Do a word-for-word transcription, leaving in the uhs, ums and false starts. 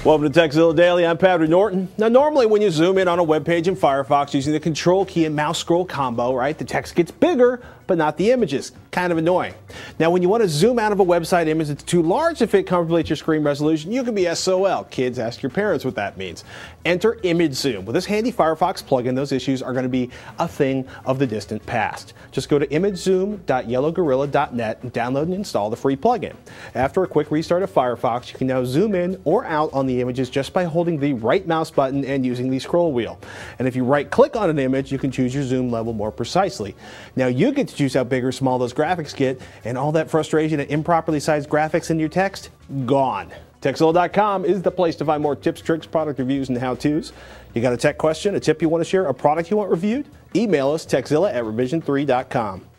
Welcome to Tekzilla Daily. I'm Patrick Norton. Now, normally when you zoom in on a web page in Firefox using the control key and mouse scroll combo, right, the text gets bigger, but not the images. Kind of annoying. Now, when you want to zoom out of a website image that's too large to fit comfortably at your screen resolution, you can be S O L. Kids, ask your parents what that means. Enter Image Zoom. With this handy Firefox plugin, those issues are going to be a thing of the distant past. Just go to image zoom dot yellow gorilla dot net and download and install the free plugin. After a quick restart of Firefox, you can now zoom in or out on the images just by holding the right mouse button and using the scroll wheel. And if you right-click on an image, you can choose your zoom level more precisely. Now, you get to choose how big or small those graphics get, and all that frustration at improperly sized graphics in your text, gone. Tekzilla dot com is the place to find more tips, tricks, product reviews, and how-tos. You got a tech question, a tip you want to share, a product you want reviewed? Email us, tekzilla at revision three dot com.